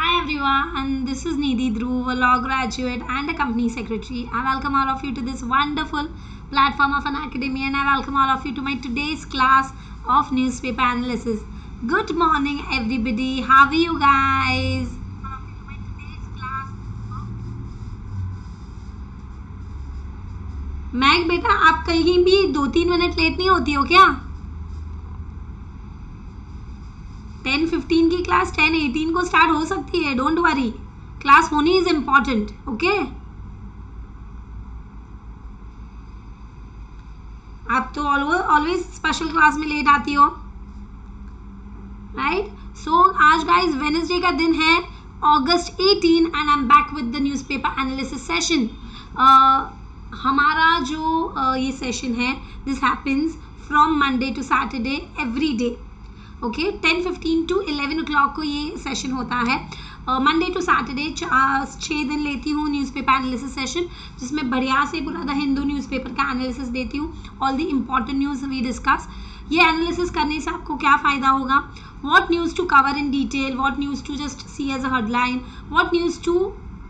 Hi everyone, this is Nidhi Dhruv, a law graduate and a company secretary. I welcome all of you to this wonderful platform of an academy, and I welcome all of you to my today's class of newspaper analysis. Good morning everybody, how are you guys? मैग बेटा, आप कहीं भी 2-3 minute late नहीं होती हो क्या? 10:15 की क्लास 10:18 को स्टार्ट हो सकती है, डोंट वरी, क्लास होनी इज इम्पॉर्टेंट. ओके, आप तो ऑलवेज स्पेशल क्लास में लेट आती हो, राइट? सो आज गाइज वेडनेसडे का दिन है, August 18, and I am back with the newspaper analysis session. हमारा जो ये सेशन है, this happens from Monday to Saturday every day. Okay, 10:15 to 11 o'clock को ये सेशन होता है. मंडे टू सैटरडे 6 दिन लेती हूँ न्यूज़पेपर एनालिसिस सेशन, जिसमें बढ़िया से पूरा द हिंदू न्यूज़पेपर का एनालिसिस देती हूँ. All the important news we discuss. ये एनालिसिस करने से आपको क्या फ़ायदा होगा? What news to cover in detail, what news to just see as a headline, what news to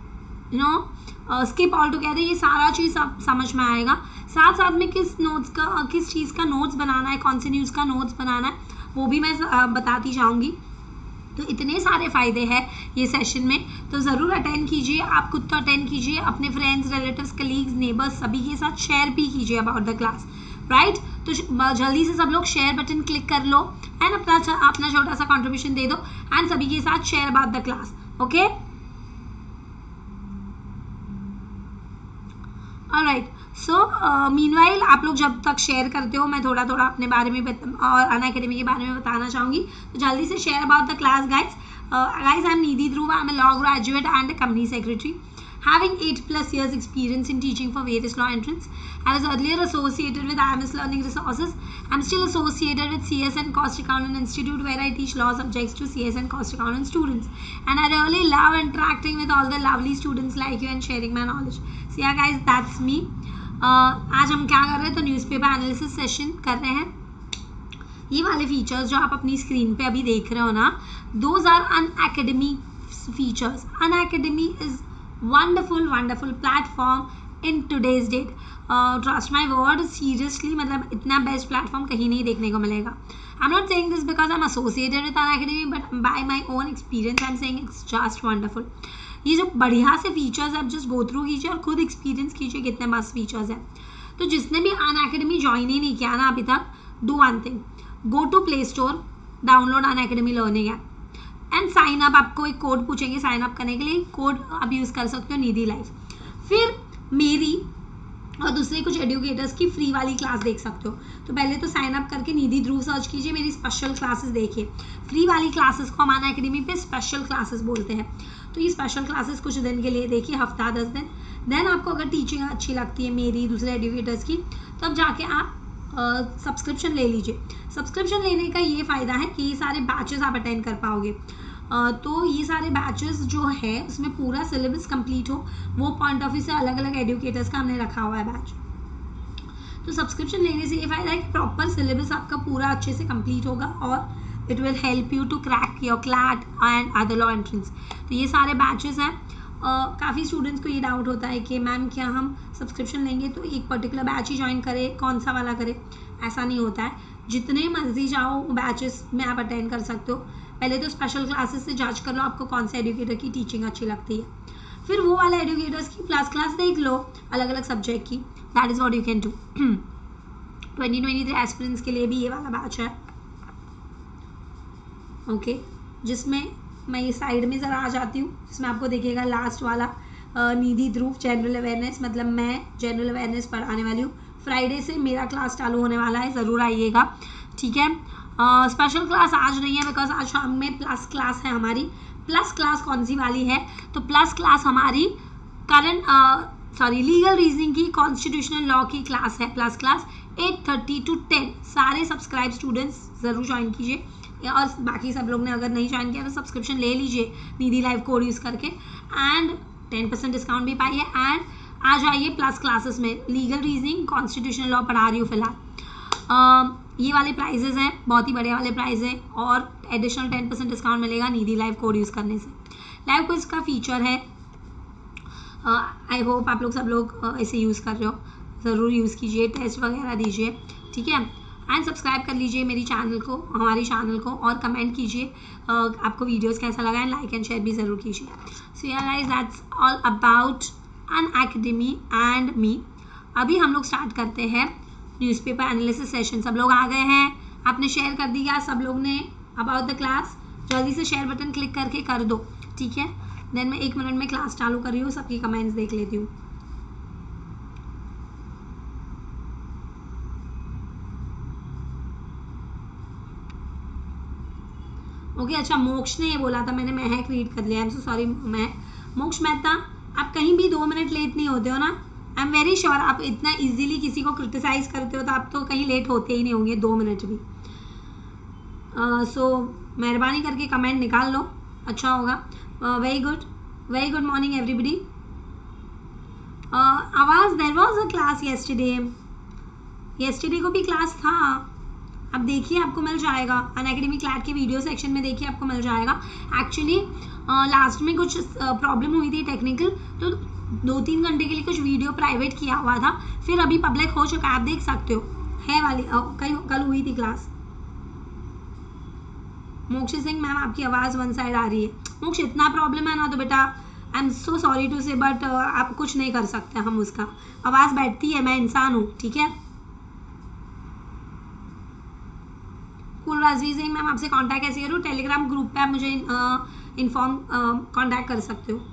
skip all together, ये सारा चीज़ आप समझ में आएगा. साथ साथ में किस चीज़ का नोट्स बनाना है, कौन से न्यूज़ का नोट्स बनाना है, वो भी मैं बताती जाऊंगी. तो इतने सारे फ़ायदे हैं ये सेशन में, तो ज़रूर अटेंड कीजिए. आप खुद तो अटेंड कीजिए, अपने फ्रेंड्स, रिलेटिव्स, कलीग्स, नेबर्स सभी के साथ शेयर भी कीजिए अबाउट द क्लास, राइट? तो जल्दी से सब लोग शेयर बटन क्लिक कर लो एंड अपना छोटा सा कॉन्ट्रीब्यूशन दे दो एंड सभी के साथ share about the class. Okay, alright. So meanwhile आप लोग जब तक शेयर करते हो, मैं थोड़ा थोड़ा अपने बारे में और अनअकैडमी के बारे में बताना चाहूँगी. तो जल्दी से share about the class guys. Guys, I am Nidhi Dhruv. I am a law graduate and a company secretary, having 8+ years experience in teaching for various law entrants. I was earlier associated with IMS Learning Resources. I am still associated with CS and Cost Accountant Institute, where I teach law subjects to CS and Cost Accountant students. And I really love interacting with all the lovely students like you and sharing my knowledge. So yeah guys, that's me. आज हम क्या कर रहे हैं? तो newspaper analysis session कर रहे हैं. ये वाले फीचर्स जो आप अपनी स्क्रीन पे अभी देख रहे हो ना, those are Unacademy features. Unacademy is wonderful platform in today's date. Trust my word, seriously, मतलब इतना बेस्ट प्लेटफॉर्म कहीं नहीं देखने को मिलेगा. I am not saying this because I am associated with Unacademy, but by my own experience I am saying it's just wonderful. ये जो बढ़िया से फीचर्स आप जस्ट गो थ्रू कीजिए और खुद एक्सपीरियंस कीजिए कितने मस्त फीचर्स हैं. तो जिसने भी अनअकैडमी ज्वाइन ही नहीं किया ना अभी तक, do one thing, go to Play Store, download Unacademy learning app and sign up. आपको एक कोड पूछेंगे साइन अप करने के लिए, कोड आप यूज़ कर सकते हो निधि लाइफ. फिर मेरी और दूसरे कुछ एडुकेटर्स की फ्री वाली क्लास देख सकते हो. तो पहले तो साइन अप करके निधि ध्रुव सर्च कीजिए, मेरी स्पेशल क्लासेस देखिए. फ्री वाली क्लासेस को हम अनअकैडमी पे स्पेशल क्लासेस बोलते हैं. तो ये स्पेशल क्लासेस कुछ दिन के लिए देखिए, हफ्ता 10 दिन. देन आपको अगर टीचिंग अच्छी लगती है मेरी, दूसरे एडुकेटर्स की, तब जाके आप सब्सक्रिप्शन ले लीजिए. सब्सक्रिप्शन लेने का ये फ़ायदा है कि ये सारे बैचेस आप अटेंड कर पाओगे. तो ये सारे बैचेस जो है उसमें पूरा सिलेबस कंप्लीट हो, वो पॉइंट ऑफ व्यू से अलग अलग एडुकेटर्स का हमने रखा हुआ है बैच. तो सब्सक्रिप्शन लेने से ये फ़ायदा है कि प्रॉपर सिलेबस आपका पूरा अच्छे से कंप्लीट होगा और it will help you to crack your CLAT and other law entrance. तो ये सारे बैचेस हैं. काफ़ी स्टूडेंट्स को ये डाउट होता है कि मैम क्या हम सब्सक्रिप्शन लेंगे तो एक पर्टिकुलर बैच ही ज्वाइन करें, कौन सा वाला करें? ऐसा नहीं होता है. जितने मर्जी जाओ बैचेस में आप अटेंड कर सकते हो. पहले तो स्पेशल क्लासेस से जज कर लो आपको कौन सा एडुकेटर की टीचिंग अच्छी लगती है. फिर वो वाले एडुकेटर्स की प्लस क्लास देख लो अलग अलग सब्जेक्ट की. That is what you can do. 2023 aspirants के लिए भी ये वाला बैच है. ओके, जिसमें मैं ये साइड में ज़रा आ जाती हूँ, जिसमें आपको देखिएगा लास्ट वाला निधि ध्रुव जनरल अवेयरनेस, मतलब मैं जनरल अवेयरनेस पढ़ाने वाली हूँ. फ्राइडे से मेरा क्लास चालू होने वाला है, ज़रूर आइएगा, ठीक है? स्पेशल क्लास आज नहीं है बिकॉज आज शाम में प्लस क्लास है हमारी. प्लस क्लास कौन सी वाली है? तो प्लस क्लास हमारी लीगल रीजनिंग की, कॉन्स्टिट्यूशनल लॉ की क्लास है. Plus class 8:30 to 10. सारे सब्सक्राइब स्टूडेंट्स ज़रूर ज्वाइन कीजिए, और बाकी सब लोग ने अगर नहीं ज्वाइन किया तो सब्सक्रिप्शन ले लीजिए निधि लाइव कोड यूज़ करके एंड 10% डिस्काउंट भी पाइए. एंड आ जाइए प्लस क्लासेस में. लीगल रीजनिंग, कॉन्स्टिट्यूशनल लॉ पढ़ा रही हूँ फिलहाल. ये वाले प्राइजेज हैं, बहुत ही बढ़िया वाले प्राइस हैं और एडिशनल 10% डिस्काउंट मिलेगा निधि लाइव कोड यूज़ करने से. लाइव क्विज का फीचर है, आई होप आप लोग सब लोग इसे यूज़ कर रहे हो, ज़रूर यूज़ कीजिए, टेस्ट वगैरह दीजिए, ठीक है। एंड सब्सक्राइब कर लीजिए मेरी चैनल को, हमारे चैनल को, और कमेंट कीजिए आपको वीडियोस कैसा लगा, एंड लाइक एंड शेयर भी ज़रूर कीजिए। सो या guys, that's all about Unacademy and me. अभी हम लोग स्टार्ट करते हैं न्यूज़पेपर एनालिसिस सेशन। सब लोग आ गए हैं, आपने शेयर कर दिया सब लोग ने अबाउट द क्लास, जल्दी से शेयर बटन क्लिक करके कर दो, ठीक है। देन मैं 1 मिनट में क्लास चालू कर रही हूँ, सबकी कमेंट्स देख लेती हूँ। ओके अच्छा, मोक्ष ने ये बोला था, मैंने महक रीड कर लिया, आई एम सो सॉरी मोक्ष मेहता, आप कहीं भी 2 मिनट लेट नहीं होते हो ना, आई एम वेरी श्योर। आप इतना इजीली किसी को क्रिटिसाइज करते हो तो आप तो कहीं लेट होते ही नहीं होंगे 2 मिनट भी। सो मेहरबानी करके कमेंट निकाल लो, अच्छा होगा। Very good morning everybody. आवाज, there was a class yesterday को भी क्लास था, अब देखिए आपको मिल जाएगा, अनअकैडमी क्लैट के वीडियो सेक्शन में देखिए आपको मिल जाएगा। एक्चुअली लास्ट में कुछ प्रॉब्लम हुई थी टेक्निकल, तो 2-3 घंटे के लिए कुछ वीडियो प्राइवेट किया हुआ था, फिर अभी पब्लिक हो चुका है, आप देख सकते हो, है वाली कल हुई थी क्लास। मोक्ष सिंह मैम, आपकी आवाज़ वन साइड आ रही है। मोक्ष, इतना प्रॉब्लम है ना तो बेटा I am so sorry to say, but आप कुछ नहीं कर सकते हम उसका, आवाज़ बैठती है, मैं इंसान हूँ, ठीक है। राजवीर सिंह मैम, आपसे कांटेक्ट कैसे करूँ? टेलीग्राम ग्रुप पे आप मुझे इन्फॉर्म कांटेक्ट कर सकते हो।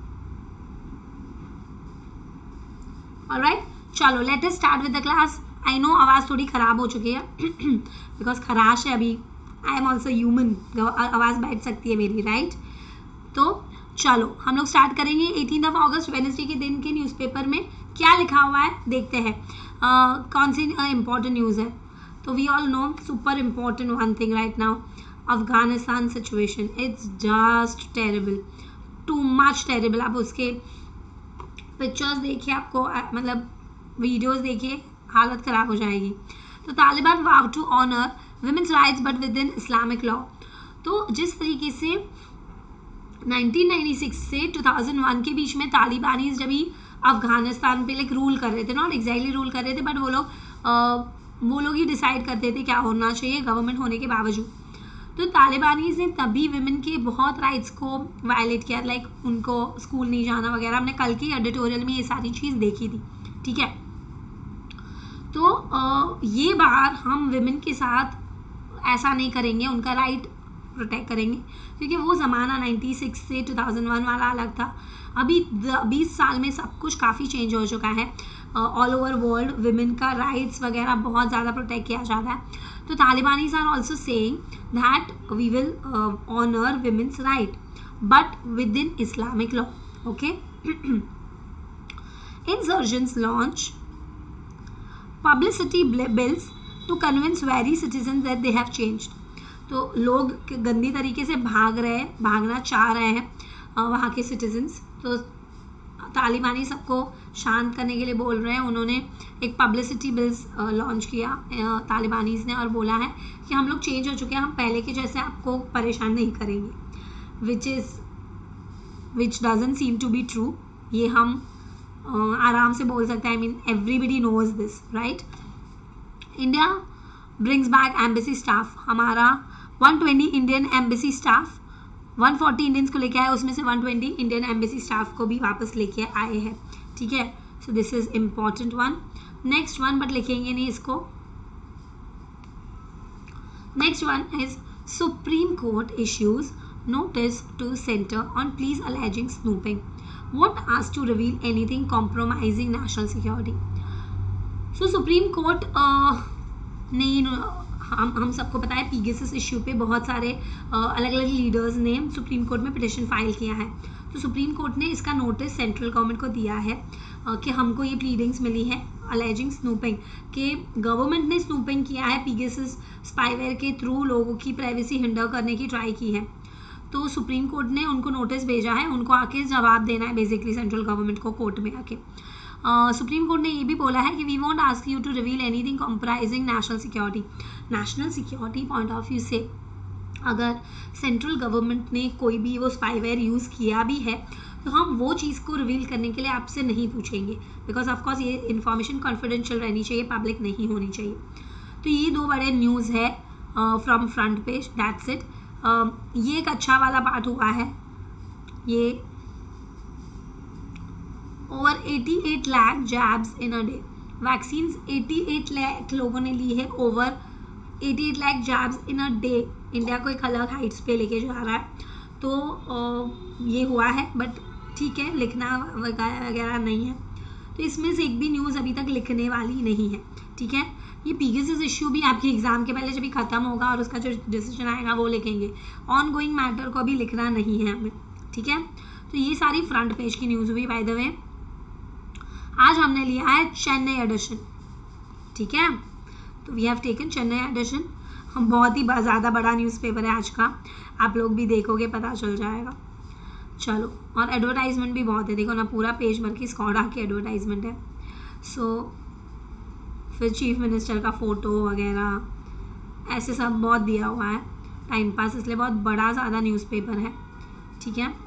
ऑलराइट, चलो let us start with the class. I know आवाज़ थोड़ी ख़राब हो चुकी है बिकॉज खराश है अभी, आई एम ऑल्सो ह्यूमन, आवाज़ बैठ सकती है मेरी, राइट। तो चलो हम लोग स्टार्ट करेंगे। 18 अगस्त वेडनेसडे के दिन के न्यूज़पेपर में क्या लिखा हुआ है देखते हैं, कौन सी इंपॉर्टेंट न्यूज़ है। तो we all know super important one thing right now, Afghanistan situation, it's just terrible, too much terrible. आप उसके पिक्चर्स देखिए, आपको मतलब वीडियोस देखिए, हालत ख़राब हो जाएगी। तो Taliban vow to honour women's rights but within Islamic law. तो जिस तरीके से 1996 से 2001 के बीच में तालिबानीज जब भी अफगानिस्तान पे लाइक रूल कर रहे थे, नॉट एग्जैक्टली रूल कर रहे थे, बट वो लोग ही डिसाइड करते थे क्या होना चाहिए गवर्नमेंट होने के बावजूद। तो तालिबानीज ने तभी विमेन के बहुत राइट्स को वायलेट किया, लाइक उनको स्कूल नहीं जाना वगैरह। हमने कल के एडिटोरियल में ये सारी चीज़ देखी थी, ठीक है। तो ये बार हम विमेन के साथ ऐसा नहीं करेंगे, उनका राइट प्रोटेक्ट करेंगे, क्योंकि वो ज़माना 96 से 2001 वाला अलग था। अभी 20 साल में सब कुछ काफ़ी चेंज हो चुका है, ऑल ओवर वर्ल्ड विमेन का राइट्स वगैरह बहुत ज़्यादा प्रोटेक्ट किया जाता है। तो Talibanese are also saying that we will honour women's right but within Islamic law, okay. Insurgents launch publicity bills to convince very citizen that they have changed. तो लोग गंदी तरीके से भागना चाह रहे हैं वहाँ के सिटीजन्स, तो तालिबानी सबको शांत करने के लिए बोल रहे हैं। उन्होंने एक पब्लिसिटी बिल्स लॉन्च किया तालिबानीज ने, और बोला है कि हम लोग चेंज हो चुके हैं, हम पहले के जैसे आपको परेशान नहीं करेंगे, which doesn't seem to be true. ये हम आराम से बोल सकते हैं, I mean everybody knows this, right. India brings back embassy staff, हमारा 120 इंडियन एम्बेसी स्टाफ 140 इंडियंस को लेके आए, उसमें से 120 इंडियन एम्बेसी स्टाफ को भी वापस लेके आए हैं, ठीक है। So this is important one. Next one, but लिखेंगे नहीं इसको। Next one is Supreme Court issues notice to center on pleas alleging snooping, won't ask to reveal anything compromising national security. So Supreme court ने हम सबको पता है पीगेसिस issue पे बहुत सारे अलग अलग लीडर्स ने सुप्रीम कोर्ट में पिटिशन फाइल किया है। तो सुप्रीम कोर्ट ने इसका नोटिस सेंट्रल गवर्नमेंट को दिया है कि हमको ये प्लीडिंग्स मिली है अलेजिंग स्नूपिंग, कि गवर्नमेंट ने स्नूपिंग किया है, पीगेसिस स्पाईवेयर के थ्रू लोगों की प्राइवेसी हिंडर करने की ट्राई की है। तो सुप्रीम कोर्ट ने उनको नोटिस भेजा है, उनको आके जवाब देना है बेसिकली सेंट्रल गवर्नमेंट को कोर्ट में आके। सुप्रीम कोर्ट ने ये भी बोला है कि we won't ask you to reveal anything compromising national security. National security point of view से अगर सेंट्रल गवर्नमेंट ने कोई भी वो स्पाईवेयर यूज़ किया भी है तो हम वो चीज़ को रिवील करने के लिए आपसे नहीं पूछेंगे, बिकॉज ऑफकोर्स ये इन्फॉर्मेशन कॉन्फिडेंशियल रहनी चाहिए, पब्लिक नहीं होनी चाहिए। तो ये 2 बड़े न्यूज़ है from front page, that's it. ये एक अच्छा वाला पार्ट हुआ है। ये over 88 lakh jabs in a day, vaccine 88 lakh लोगों ने ली है, over 88 lakh jabs in a day. India को एक अलग हाइट्स पे लेके जा रहा है। तो ये हुआ है, बट ठीक है, लिखना वगैरह नहीं है, तो इसमें से एक भी न्यूज़ अभी तक लिखने वाली नहीं है, ठीक है। ये पीगेसिस इश्यू भी आपके एग्जाम के पहले जब भी खत्म होगा और उसका जो डिसीजन आएगा वो लिखेंगे, ऑन गोइंग मैटर को अभी लिखना नहीं है हमें, ठीक है। तो ये सारी फ्रंट पेज की न्यूज़ हुई। बाय द वे आज हमने लिया है चेन्नई एडिशन, ठीक है। तो we have taken Chennai edition. हम बहुत ही ज़्यादा बड़ा न्यूज़पेपर है आज का, आप लोग भी देखोगे पता चल जाएगा। चलो, और एडवर्टाइजमेंट भी बहुत है, देखो ना, पूरा पेज भर की स्कॉडा की एडवर्टाइजमेंट है। सो फिर चीफ मिनिस्टर का फ़ोटो वगैरह ऐसे सब बहुत दिया हुआ है, टाइम पास, इसलिए बहुत बड़ा ज़्यादा न्यूज़पेपर है, ठीक है।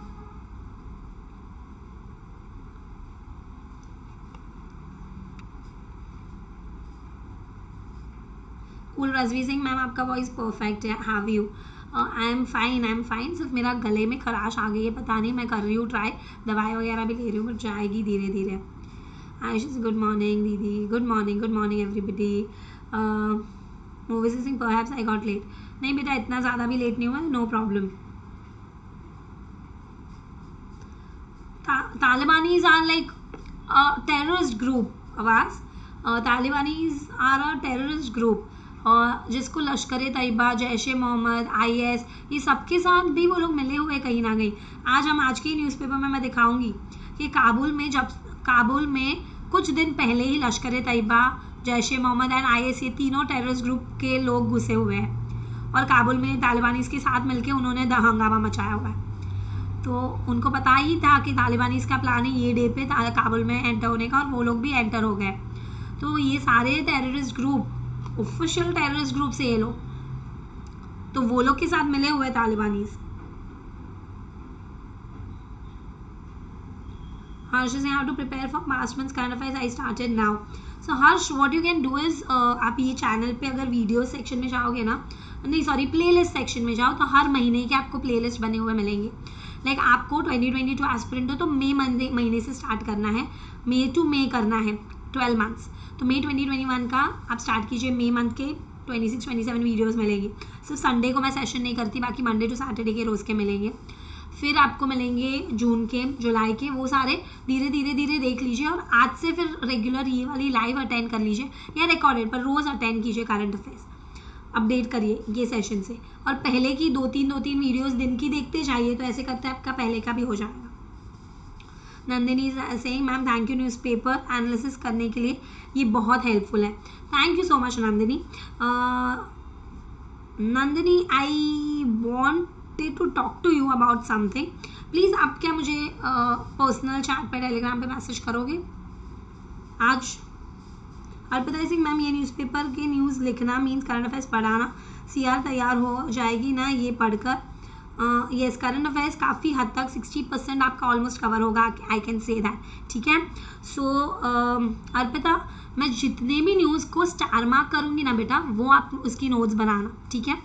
कूल रजवी सिंह मैम, आपका वॉइस परफेक्ट है, have you? I am fine, सिर्फ मेरा गले में खराश आ गई है, पता नहीं, मैं कर रही हूँ ट्राई, दवाई वगैरह भी ले रही हूँ, बट जाएगी धीरे धीरे। आयुष, गुड मॉर्निंग दीदी, गुड मॉर्निंग एवरीबडी। मूवी Singh, perhaps I got late. नहीं बेटा, इतना ज़्यादा भी लेट नहीं हुआ, no problem. Talibanese are like terrorist group, आवाज़, Talibanese are a terrorist group, जिसको लश्कर तैयबा, जैश ए मोहम्मद, IS, ये सबके साथ भी वो लोग मिले हुए कहीं ना कहीं। आज के न्यूज़पेपर में मैं दिखाऊंगी कि काबुल में कुछ दिन पहले ही लश्कर तैयबा, जैश ए मोहम्मद एंड IS, ये तीनों टेररिस्ट ग्रुप के लोग घुसे हुए हैं और काबुल में तालिबानीज के साथ मिलकर उन्होंने हंगामा मचाया हुआ है। तो उनको पता ही था कि तालिबानीज का प्लान है ये डे पे काबुल में एंटर होने का, और वो लोग भी एंटर हो गए। तो ये सारे terrorist group, official terrorist group से ये लोग, तो वो लोग के साथ मिले हुए तालिबानीज। Harsh is saying how to prepare for past months kind of as I started now. So Harsh, what you can do is आप ये चैनल पे अगर वीडियो सेक्शन में जाओगे ना, नहीं सॉरी प्लेलिस्ट सेक्शन में जाओ, तो हर महीने के आपको प्लेलिस्ट बने हुए मिलेंगे। लाइक आपको 2022 एस्पिरेंट हो तो मई महीने से स्टार्ट करना है, मई टू मई करना है 12 मंथ्स। तो मई 2021 का आप स्टार्ट कीजिए, मई मंथ के 26-27 वीडियोज़ मिलेंगे। सिर्फ संडे को मैं सेशन नहीं करती, बाकी मंडे टू सैटरडे के रोज़ के मिलेंगे। फिर आपको मिलेंगे जून के, जुलाई के, वो सारे धीरे धीरे देख लीजिए, और आज से फिर रेगुलर ये वाली लाइव अटेंड कर लीजिए या रिकॉर्डेड, पर रोज़ अटेंड कीजिए, करंट अफेयर्स अपडेट करिए ये सेशन से, और पहले की दो तीन वीडियोस दिन की देखते जाइए, तो ऐसे करते आपका पहले का भी हो जाएगा। Nandini saying ma'am thank you newspaper analysis करने के लिए, ये बहुत हेल्पफुल है, thank you so much Nandini. Nandini, I wanted to talk to you about something, please आप क्या मुझे पर्सनल चैट पे टेलीग्राम पे मैसेज करोगे आज? अर्पिता सिंह मैम, ये न्यूज़पेपर के न्यूज़ लिखना मीन्स करंट अफेयर्स पढ़ाना, CR तैयार हो जाएगी ना ये पढ़कर? यस, करंट अफेयर्स काफ़ी हद तक 60% आपका ऑलमोस्ट कवर होगा, आई कैन से दैट, ठीक है। सो अर्पिता, मैं जितने भी न्यूज़ को स्टार मार्क करूँगी ना बेटा, वो आप उसकी नोट्स बनाना, ठीक है।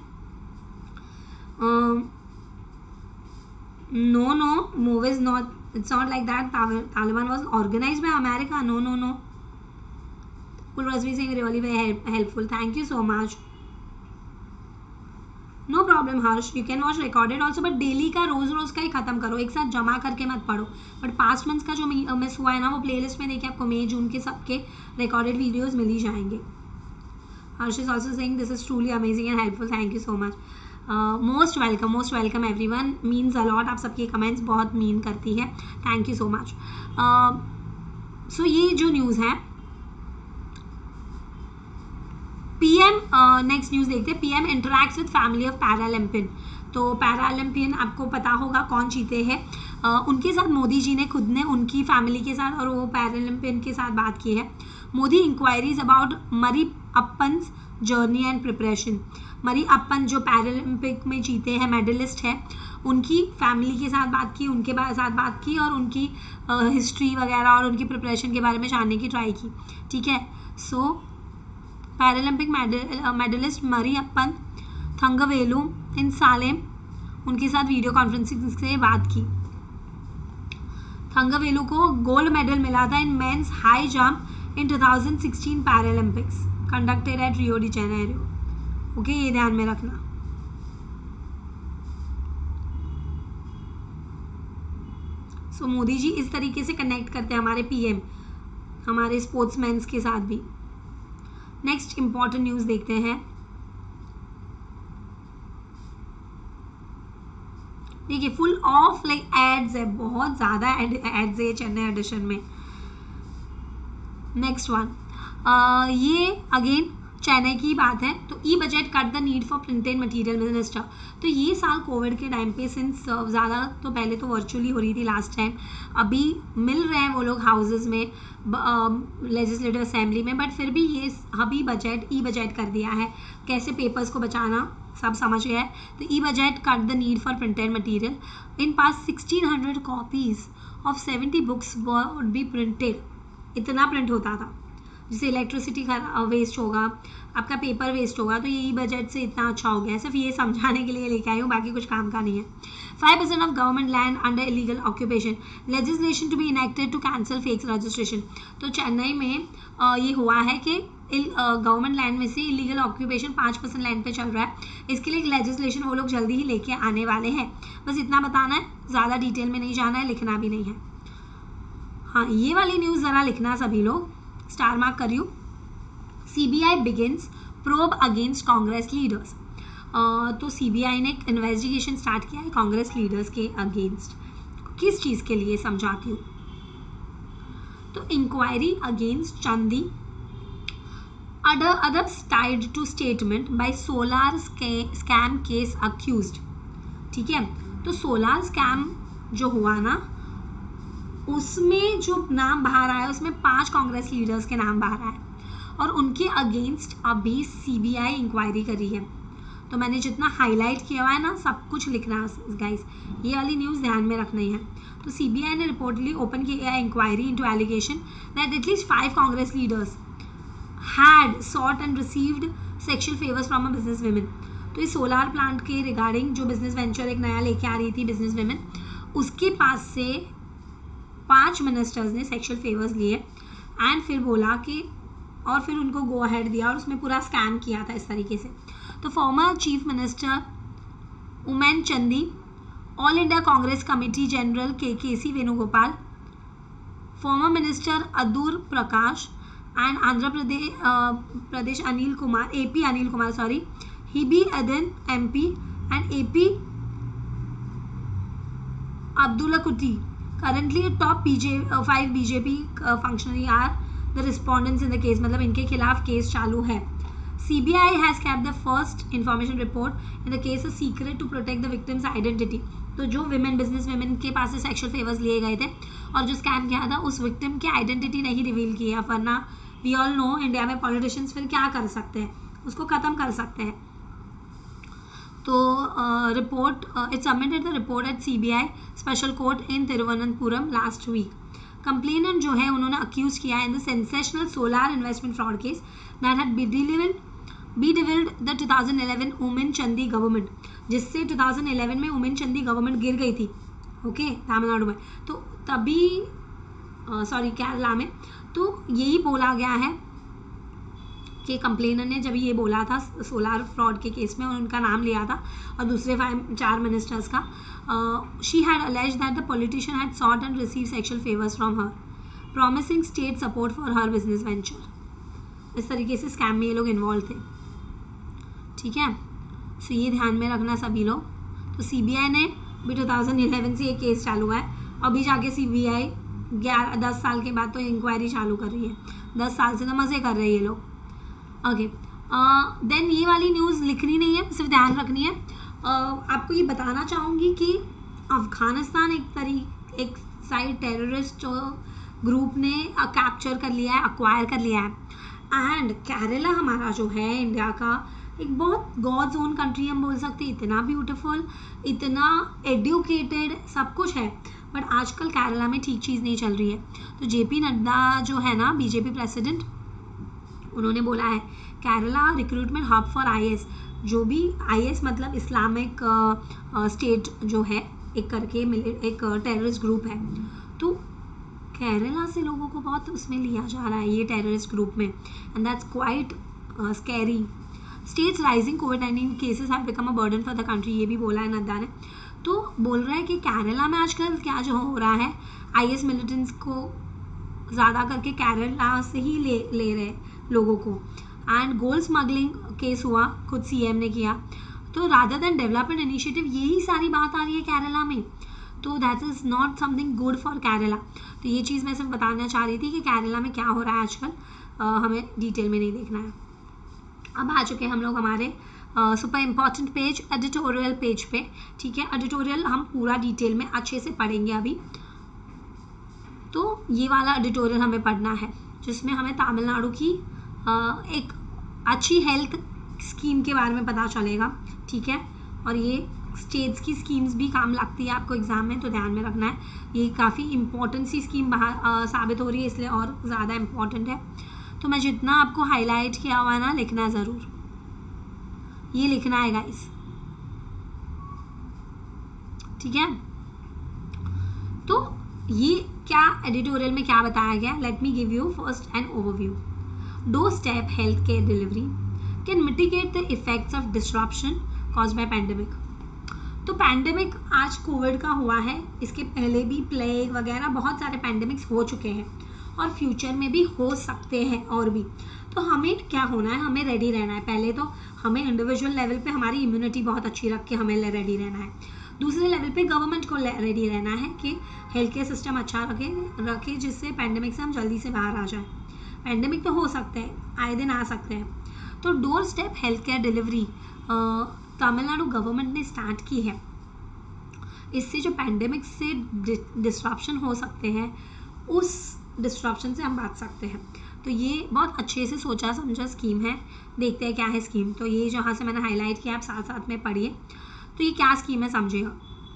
No move is not, it's not like that Taliban was organised by America, no Rajvi saying really very helpful, thank you so much. No problem Harsh, you can watch recorded also, but daily का रोज का ही खत्म करो, एक साथ जमा करके मत पढ़ो। बट पास्ट मंथ्स का जो मिस हुआ है ना, वो प्लेलिस्ट में देखिए, आपको मई जून के सबके रिकॉर्डेड वीडियोस मिल ही जाएंगे। Harsh is also saying this is truly amazing and helpful, thank you so much. Most welcome everyone, means a lot, आप सबके कमेंट्स बहुत मीन करती है, thank you so much. So ये जो न्यूज़ है, PM, नेक्स्ट न्यूज़ देखते हैं। PM interacts with family of Paralympian. तो पैरालंपियन आपको पता होगा कौन जीते हैं, उनके साथ मोदी जी ने खुद ने उनकी फैमिली के साथ और वो पैरालंपियन के साथ बात की है। Modi inquiries about Appan's journey and preparation. Mariyappan जो पैरालंपिक में जीते हैं, मेडलिस्ट है, उनकी फैमिली के साथ बात की, उनके साथ बात की और उनकी हिस्ट्री वगैरह और उनकी प्रिपरेशन के बारे में जानने की ट्राई की। ठीक है, सो पैरालंपिक मेडलिस्ट मरी अप्पन थंगवेलु इन सालेम, उनके साथ वीडियो कॉन्फ्रेंसिंग से बात की। थंगवेलु को गोल्ड मेडल मिला था in men's high jump in 2016 Paralympics conducted at Rio de Janeiro. Okay, ये ध्यान में रखना। सो मोदी जी इस तरीके से कनेक्ट करते हैं हमारे पीएम हमारे स्पोर्ट्समैन के साथ भी। नेक्स्ट इंपॉर्टेंट न्यूज देखते हैं। देखिए फुल ऑफ लाइक एड्स है, बहुत ज्यादा एड्स है चेन्नई एडिशन में। नेक्स्ट वन, ये अगेन चेन्नई की बात है। तो e budget cut the need for printed material minister. तो ये साल कोविड के टाइम पे सिंस ज़्यादा तो पहले तो वर्चुअली हो रही थी लास्ट टाइम, अभी मिल रहे हैं वो लोग हाउसेस में, लेजिस्लेटिव असेंबली में, बट फिर भी ये अभी बजट ई बजट कर दिया है। कैसे पेपर्स को बचाना सब समझ गया है। तो e budget cut the need for printed material. In past 1600 copies of 70 books would be printed. इतना प्रिंट होता था, जैसे इलेक्ट्रिसिटी का वेस्ट होगा, आपका पेपर वेस्ट होगा, तो ये ई बजट से इतना अच्छा हो गया। सिर्फ ये समझाने के लिए लेके आई हूँ, बाकी कुछ काम का नहीं है। 5% of government land under illegal occupation, legislation to be enacted to cancel fake registration. तो चेन्नई में ये हुआ है कि गवर्नमेंट लैंड में से इलीगल ऑक्यूपेशन 5% लैंड पे चल रहा है, इसके लिए एक लेजिस्लेशन वो लोग जल्दी ही लेके आने वाले हैं। बस इतना बताना है, ज़्यादा डिटेल में नहीं जाना है, लिखना भी नहीं है। हाँ, ये वाली न्यूज़ ज़रा लिखना सभी लोग, स्टार मार्क करियो। CBI begins probe against Congress leaders. तो सीबीआई ने एक इन्वेस्टिगेशन स्टार्ट किया है कांग्रेस लीडर्स के अगेंस्ट। किस चीज़ के लिए समझाती हूँ। तो inquiry against Chandy others tied to statement by solar scam case accused। ठीक है, तो सोलार स्कैम जो हुआ ना, उसमें जो नाम बाहर आया उसमें 5 कांग्रेस लीडर्स के नाम बाहर आए और उनके अगेंस्ट अभी सीबीआई इंक्वायरी करी है। तो मैंने जितना हाईलाइट किया हुआ है ना, सब कुछ लिखना है गाइस, ये वाली न्यूज़ ध्यान में रखनी है। तो सीबीआई ने रिपोर्टली ओपन किया है inquiry into allegation that at least 5 Congress leaders had sought and received sexual favors from a business women। तो इस सोलार प्लांट के रिगार्डिंग जो बिजनेस वेंचर एक नया लेके आ रही थी बिजनेस वेमेन, उसके पास से 5 मिनिस्टर्स ने सेक्सुअल फेवर्स लिए एंड फिर बोला कि और फिर उनको गो अहेड दिया और उसमें पूरा स्कैम किया था इस तरीके से। तो former chief minister Oommen Chandy, all India Congress committee general KC. Venugopal, former minister Adoor Prakash and Andhra Pradesh Anil Kumar, AP Anil Kumar, sorry, Hebe Aden MP and AP Abdullah Kuti, currently top 5 BJP functionary are the respondents in the case। मतलब इनके खिलाफ case चालू है। CBI has kept the first information report in the case a secret to protect the victim's identity। तो जो women business women के पास से sexual favours लिए गए थे और जो स्कैम किया था उस विक्टिम की आइडेंटिटी नहीं रिवील की है, वरना वी ऑल नो इंडिया में पॉलिटिशियंस फिर क्या कर सकते हैं, उसको ख़त्म कर सकते हैं। तो report it submitted the report at CBI special court in Thiruvananthapuram last week. Complainant जो है उन्होंने अक्यूज किया in the sensational solar investment fraud case that had bedevilled the 2011 Oommen Chandy government, जिससे 2011 में उमेन चंदी गवर्नमेंट गिर गई थी, ओके, तमिलनाडु में। तो तभी सॉरी केरला में, तो यही बोला गया है कि कंप्लेनर ने जब ये बोला था सोलार फ्रॉड के केस में और उनका नाम लिया था और दूसरे 4 मिनिस्टर्स का, she had alleged that the politician had sought and receive sexual favours from her promising state support for her business venture. इस तरीके से स्कैम में ये लोग इन्वॉल्व थे। ठीक है, सो ये ध्यान में रखना सभी लोग। तो सीबीआई ने भी 2011 से ये केस चालू है, अभी जाके सीबीआई 10 साल के बाद तो इंक्वायरी चालू कर रही है। 10 साल से तो मज़े कर रहे हैं ये लोग। ओके, देन ये वाली न्यूज़ लिखनी नहीं है, सिर्फ ध्यान रखनी है। आपको ये बताना चाहूँगी कि अफगानिस्तान एक साइड टेररिस्ट ग्रुप ने कैप्चर कर लिया है, अक्वायर कर लिया है एंड केरला हमारा जो है इंडिया का एक बहुत गॉड्स ओन कंट्री हम बोल सकते हैं, इतना ब्यूटीफुल, इतना एडुकेटेड, सब कुछ है, बट आजकल केरला में ठीक चीज़ नहीं चल रही है। तो जेपी नड्डा जो है ना बीजेपी प्रेसिडेंट, उन्होंने बोला है Kerala recruitment hub for IAS, जो भी आईएएस मतलब इस्लामिक स्टेट जो है एक करके एक टेररिस्ट ग्रुप है, तो केरला से लोगों को बहुत उसमें लिया जा रहा है ये टेररिस्ट ग्रुप में, and that's quite scary. States rising कोविड-19 cases have become a burden for the country, ये भी बोला है नड्डा ने। तो बोल रहा है कि केरला में आजकल क्या जो हो रहा है, आईएस मिलिटेंट्स को ज़्यादा करके केरला से ही ले रहे लोगों को, एंड गोल्ड स्मगलिंग केस हुआ, खुद सीएम ने किया। तो रादर देन डेवलपमेंट इनिशिएटिव यही सारी बात आ रही है केरला में, तो that is not something good for Kerala. तो ये चीज़ मैं सिर्फ बताना चाह रही थी कि केरला में क्या हो रहा है आजकल, हमें डिटेल में नहीं देखना है। अब आ चुके हैं हम लोग हमारे super important page, editorial page पे, ठीक है। एडिटोरियल हम पूरा डिटेल में अच्छे से पढ़ेंगे अभी। तो ये वाला एडिटोरियल हमें पढ़ना है जिसमें हमें तमिलनाडु की एक अच्छी हेल्थ स्कीम के बारे में पता चलेगा, ठीक है। और ये स्टेट्स की स्कीम्स भी काम लगती है आपको एग्जाम में, तो ध्यान में रखना है। ये काफ़ी इंपॉर्टेंट सी स्कीम बाहर साबित हो रही है, इसलिए और ज़्यादा इम्पॉर्टेंट है। तो मैं जितना आपको हाईलाइट किया हुआ है ना, लिखना ज़रूर, ये लिखना है गाइस, ठीक है। तो ये क्या एडिटोरियल में क्या बताया गया, let me give you first an overview. Doorstep health care delivery can mitigate the effects of disruption caused by pandemic. तो पैंडेमिक आज कोविड का हुआ है, इसके पहले भी प्लेग वगैरह बहुत सारे पैंडेमिक्स हो चुके हैं और फ्यूचर में भी हो सकते हैं और भी। तो हमें क्या होना है, हमें रेडी रहना है। पहले तो हमें इंडिविजुअल लेवल पे हमारी इम्यूनिटी बहुत अच्छी रख के हमें रेडी रहना है। दूसरे लेवल पे गवर्नमेंट को रेडी रहना है कि हेल्थ केयर सिस्टम अच्छा रखे जिससे पैंडेमिक से हम जल्दी से बाहर आ जाए। पैंडेमिक तो हो सकते हैं, आए दिन आ सकते हैं। तो door step health care delivery Tamil Nadu government ने स्टार्ट की है। इससे जो पैंडेमिक से डिस्ट्रप्शन हो सकते हैं, उस डिस्ट्रप्शन से हम बच सकते हैं। तो ये बहुत अच्छे से सोचा समझा स्कीम है। देखते हैं क्या है स्कीम। तो ये जहाँ से मैंने हाईलाइट किया, आप साथ साथ में पढ़िए। तो ये क्या स्कीम है समझिएगा।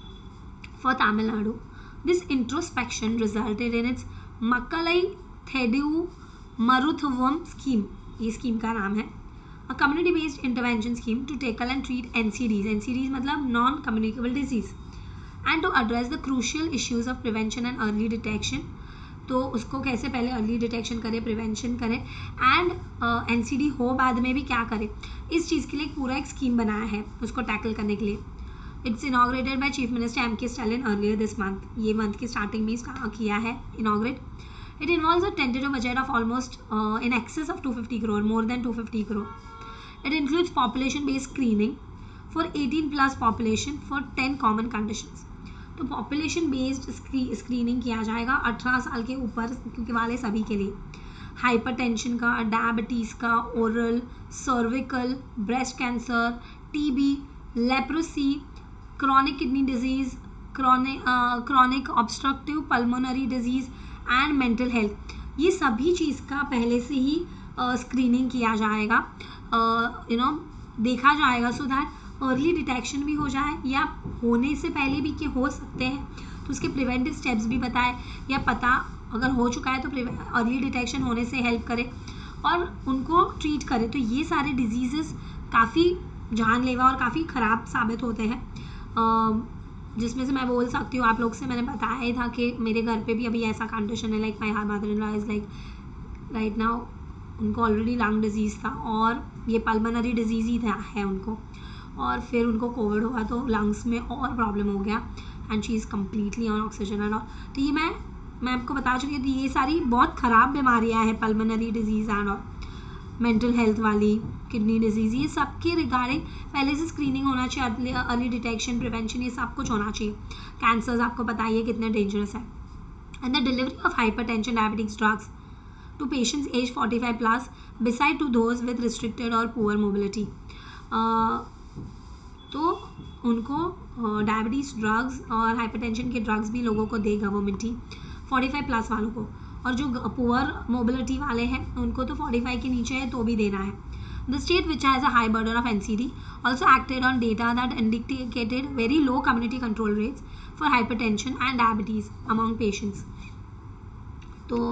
For Tamil Nadu this introspection resulted in its Makkalai Thedi Maruthuvam scheme, ये स्कीम का नाम है। A community based intervention scheme to tackle and treat NCDs, NCDs मतलब non communicable disease, and to address the crucial issues of prevention and early detection। तो उसको कैसे पहले early detection करें, प्रिवेंशन करें, एंड एनसीडी हो बाद में भी क्या करें, इस चीज़ के लिए पूरा एक स्कीम बनाया है उसको टैकल करने के लिए। It's inaugurated by chief minister M K Stalin earlier this month, ये मंथ की स्टार्टिंग में इसका किया है inaugurate. It involves a tentative budget of almost in excess of 250 crore, more than 250 crore. It includes population-based screening for 18 plus population for 10 common conditions. तो population-based screening किया जाएगा 18 साल के ऊपर वाले सभी के लिए। हाइपरटेंशन का, डायबिटीज़ का, oral, cervical, breast cancer, TB, leprosy, chronic kidney disease, chronic obstructive pulmonary disease and mental health, ये सभी चीज़ का पहले से ही स्क्रीनिंग किया जाएगा, देखा जाएगा, सो दैट अर्ली डिटेक्शन भी हो जाए, या होने से पहले भी कि हो सकते हैं तो उसके प्रिवेंटिव स्टेप्स भी बताए, या पता अगर हो चुका है तो अर्ली डिटेक्शन होने से हेल्प करे और उनको ट्रीट करे। तो ये सारे डिजीज़ेस काफ़ी जानलेवा और काफ़ी ख़राब साबित होते हैं, जिसमें से मैं बोल सकती हूँ, आप लोग से मैंने बताया ही था कि मेरे घर पे भी अभी ऐसा कंडीशन है, like my mother in law is like right now, उनको ऑलरेडी लंग डिजीज़ था और ये पल्मोनरी डिजीज़ ही था है उनको, और फिर उनको कोविड हुआ तो लंग्स में और प्रॉब्लम हो गया and she is completely on oxygen and all. तो ये मैं आपको बता चुकी थी, ये सारी बहुत ख़राब बीमारियाँ हैं, pulmonary disease and all, mental health वाली, किडनी डिजीज़, ये सब के रिगार्डिंग पहले से स्क्रीनिंग होना चाहिए, अर्ली डिटेक्शन, प्रिवेंशन, ये सब कुछ होना चाहिए। कैंसर्स आपको बताइए कितने डेंजरस है। And the delivery of hypertension, diabetics drugs to patients age 45 plus beside to those with restricted और पुअर मोबिलिटी। तो उनको डायबिटीज़ ड्रग्स और हाइपरटेंशन के ड्रग्स भी लोगों को दे गवर्नमेंट ही, 45 प्लस वालों को, और जो पुअर मोबिलिटी वाले हैं उनको तो 45 के नीचे है तो भी देना है. The state which has a high burden of NCD also acted on data that indicated very low community control rates for hypertension and diabetes among patients. तो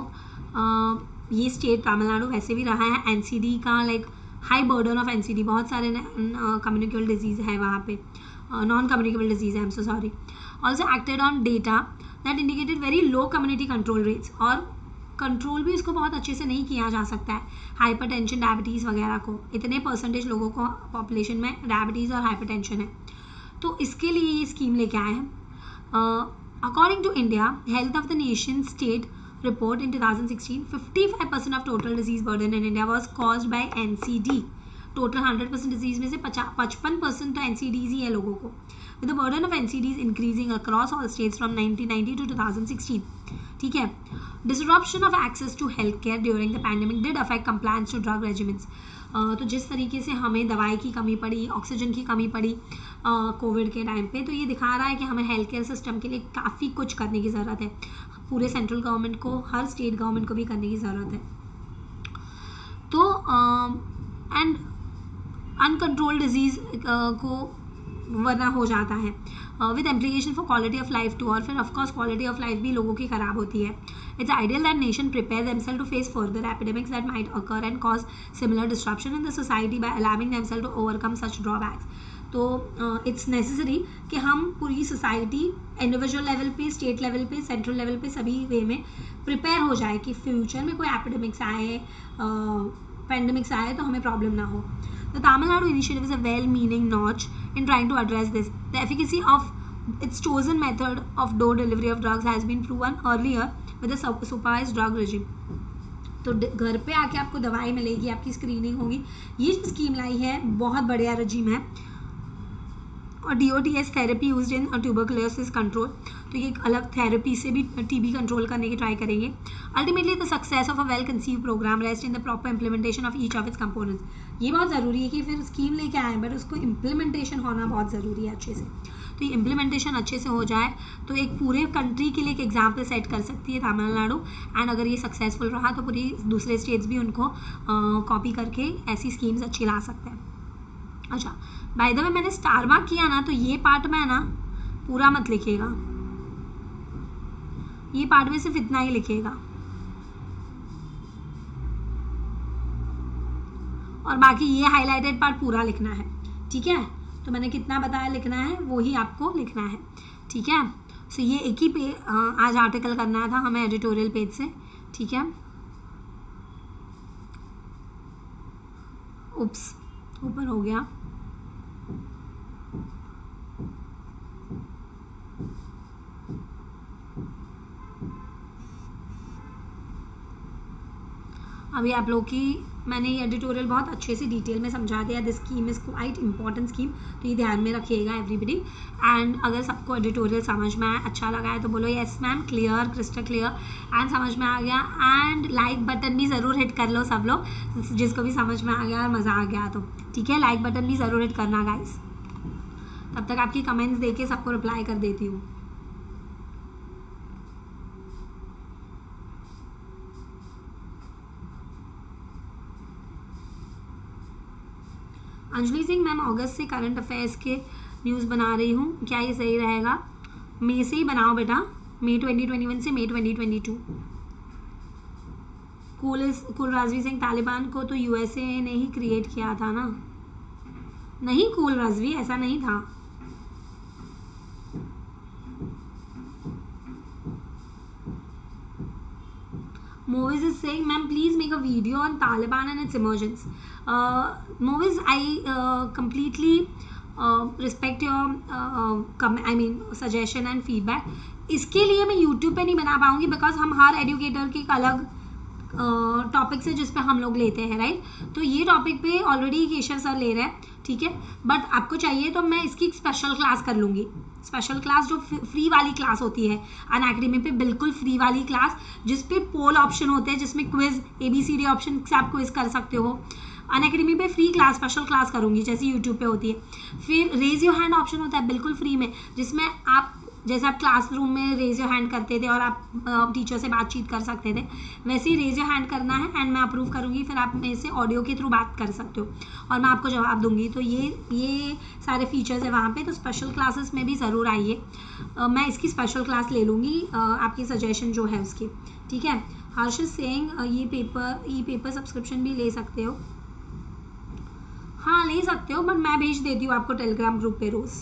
ये स्टेट तमिलनाडु वैसे भी रहा है NCD का like high burden of NCD, बहुत सारे communicable disease है वहाँ पे, नॉन कम्युनिकेबल डिजीज़ है, I am so sorry. Also acted on data that indicated very low community control rates, और कंट्रोल भी इसको बहुत अच्छे से नहीं किया जा सकता है हाइपरटेंशन डायबिटीज़ वगैरह को. इतने परसेंटेज लोगों को पॉपुलेशन में डायबिटीज़ और हाइपरटेंशन है, तो इसके लिए ये स्कीम लेके आए हैं. According to India health of the nation state report in 2016, 55% of total disease burden in India was caused by NCD. Total 100% disease में से 55% तो NCDs ही है लोगों को. With the burden of NCDs increasing across all states from 1990 to 2016. ठीक है. Disruption of access to healthcare during the pandemic did affect compliance to drug regimens. तो जिस तरीके से हमें दवाई की कमी पड़ी, ऑक्सीजन की कमी पड़ी कोविड के टाइम पे, तो ये दिखा रहा है कि हमें हेल्थ केयर सिस्टम के लिए काफ़ी कुछ करने की ज़रूरत है. पूरे सेंट्रल गवर्नमेंट को, हर स्टेट गवर्नमेंट को भी करने की ज़रूरत है. तो एंड अनकंट्रोल्ड डिजीज़ को वरना हो जाता है with implication for quality of life too, और फिर ऑफकोर्स क्वालिटी ऑफ लाइफ भी लोगों की ख़राब होती है. It's ideal that nation prepare themself to face further epidemics that might occur and cause similar disruption in the society by allowing themself to overcome such drawbacks. तो it's necessary कि हम पूरी सोसाइटी इंडिविजुअल लेवल पे, state level पे, central level पे सभी वे में prepare हो जाए कि फ्यूचर में कोई एपिडेमिक्स आए, पेंडेमिक्स आए तो हमें प्रॉब्लम ना हो. The Tamil Nadu initiative is a well-meaning notch in trying to address this. The efficacy of its chosen method of door delivery of drugs has been proven earlier with the supervised drug regime. तो घर पे आके आपको दवाई मिलेगी, आपकी screening होगी. ये जो स्कीम लाई है बहुत बढ़िया रजीम है. और DOTS therapy used in tuberculosis control, तो ये एक अलग थेरेपी से भी TB कंट्रोल करने की ट्राई करेंगे. Ultimately the success of a well conceive programme rest in the proper implementation of each of its components. ये बहुत ज़रूरी है कि फिर स्कीम लेके आए बट उसको इम्प्लीमेंटेशन होना बहुत ज़रूरी है अच्छे से. तो ये इम्प्लीमेंटेशन अच्छे से हो जाए तो एक पूरे कंट्री के लिए एक एग्जाम्पल सेट कर सकती है तमिलनाडु. एंड अगर ये सक्सेसफुल रहा तो पूरी दूसरे स्टेट्स भी उनको कॉपी करके ऐसी स्कीम्स अच्छी ला सकते हैं. अच्छा, बाय द वे मैंने स्टार मार्क किया ना, तो ये पार्ट में ना पूरा मत लिखिएगा, ये पार्ट में सिर्फ इतना ही लिखिएगा और बाकी ये हाईलाइटेड पार्ट पूरा लिखना है. ठीक है, तो मैंने कितना बताया लिखना है वो ही आपको लिखना है. ठीक है, सो ये एक ही पे आज आर्टिकल करना था हमें एडिटोरियल पेज से. ठीक है, उप्स ऊपर हो गया. अभी आप लोग की मैंने ये एडिटोरियल बहुत अच्छे से डिटेल में समझा दिया. This scheme is quite important scheme, तो ये ध्यान में रखिएगा एवरीबडी. एंड अगर सबको एडिटोरियल समझ में आया, अच्छा लगा है तो बोलो yes ma'am, clear, crystal clear, and समझ में आ गया. एंड लाइक बटन भी ज़रूर हिट कर लो सब लोग, जिसको भी समझ में आ गया और मज़ा आ गया तो. ठीक है, लाइक बटन भी ज़रूर हिट करना गाइस. तब तक आपकी कमेंट्स देके सबको रिप्लाई कर देती हूँ. अंजलि सिंह मैम, अगस्त से करंट अफेयर्स के न्यूज़ बना रही हूँ, क्या ये सही रहेगा? मई से ही बनाओ बेटा, मई 2021 से मई 2022. कुल राजवी सिंह, तालिबान को तो USA ने ही क्रिएट किया था ना? नहीं कुल राजवी, ऐसा नहीं था. Movies is saying, ma'am, please make a video on Taliban and its emergence. Movies, I completely respect your suggestion and feedback. इसके लिए मैं YouTube पे नहीं बना पाऊंगी बिकॉज हम हर एडुकेटर की एक अलग टॉपिक से जिस पे हम लोग लेते हैं, राइट. तो ये टॉपिक पे ऑलरेडी केशव सर ले रहे हैं, ठीक है. बट आपको चाहिए तो मैं इसकी स्पेशल क्लास कर लूँगी. स्पेशल क्लास जो फ्री वाली क्लास होती है अनअकैडमी पे, बिल्कुल फ्री वाली क्लास जिस पे पोल ऑप्शन होते हैं, जिसमें क्विज ABCD ऑप्शन से आप क्विज कर सकते हो. अनअकैडमी पे फ्री क्लास, स्पेशल क्लास करूँगी जैसे यूट्यूब पे होती है. फिर रेज योर हैंड ऑप्शन होता है बिल्कुल फ्री में, जिसमें आप जैसे आप क्लासरूम में रेज योर हैंड करते थे और आप टीचर से बातचीत कर सकते थे, वैसे ही रेज योर हैंड करना है एंड मैं अप्रूव करूँगी, फिर आप मेरे से ऑडियो के थ्रू बात कर सकते हो और मैं आपको जवाब दूंगी। तो ये सारे फीचर्स है वहाँ पे। तो स्पेशल क्लासेस में भी ज़रूर आइए, मैं इसकी स्पेशल क्लास ले लूँगी आपकी सजेशन जो है उसकी, ठीक है। हर्ष इज सेइंग ये पेपर सब्सक्रिप्शन भी ले सकते हो, हाँ ले सकते हो, बट मैं भेज देती हूँ आपको टेलीग्राम ग्रुप पे रोज़।